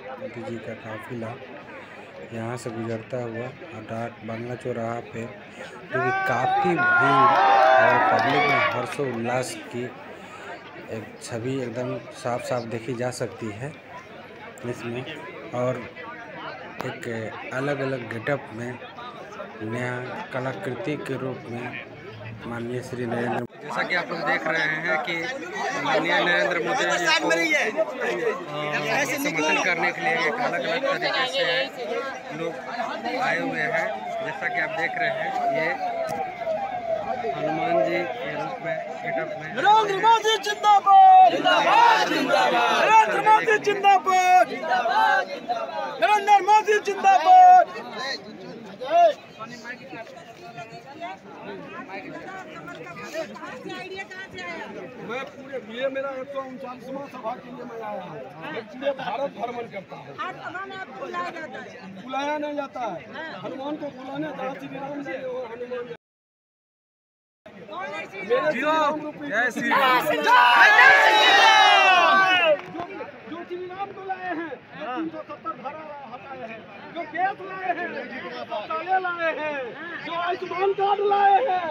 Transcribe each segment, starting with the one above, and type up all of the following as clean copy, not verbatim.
मोदी जी का काफिला यहाँ से गुजरता हुआ और डाक बांग्ला चौराहा पे, जो कि काफ़ी भीड़ और पब्लिक में हर्षोल्लास की एक छवि एकदम साफ साफ देखी जा सकती है इसमें। और एक अलग अलग गेटअप में नया कलाकृति के रूप में माननीय श्री नरेंद्र, जैसा कि आप लोग देख रहे हैं कि माननीय नरेंद्र मोदी जी को समर्थन करने के लिए एक अलग अलग तरीके से लोग आए हुए हैं। जैसा कि आप देख रहे हैं, ये हनुमान जी के रूप में गेटअप में नरेंद्र मोदी जिंदाबाद, जिंदाबाद, जिंदाबाद, नरेंद्र मोदी जिंदाबाद, जिंदाबाद, नरेंद्र मोदी जिंदाबाद। मैं पूरे मेरा 139वां सभा के लिए मैं आया हूँ। मैं पूरे भारत भ्रमण करता हूँ। बुलाया नहीं जाता है। हनुमान को बुलाने श्री राम जी हनुमान जय श्री राम, जो श्री राम को लाए हैं, जो 370 धारा हटाए हैं, जो गैस लाए हैं, जो शौचालय लाए हैं, जो आयुष्मान कार्ड लाए हैं,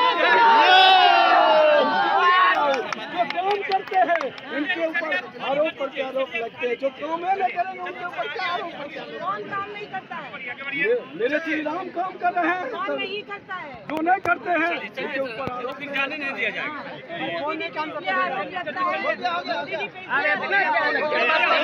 जो काम करते हैं उनके ऊपर आरोप प्रत्यारोप लगते हैं। जो काम नहीं करेंगे उनके ऊपर क्या आरोप प्रत्यारोप? कौन काम नहीं करता है? मेरे श्री राम काम कर रहे हैं। कौन नहीं करता है? जो नहीं करते हैं उनके ऊपर आरोप जाने नहीं दिया जाएगा। कौन नहीं काम करता है?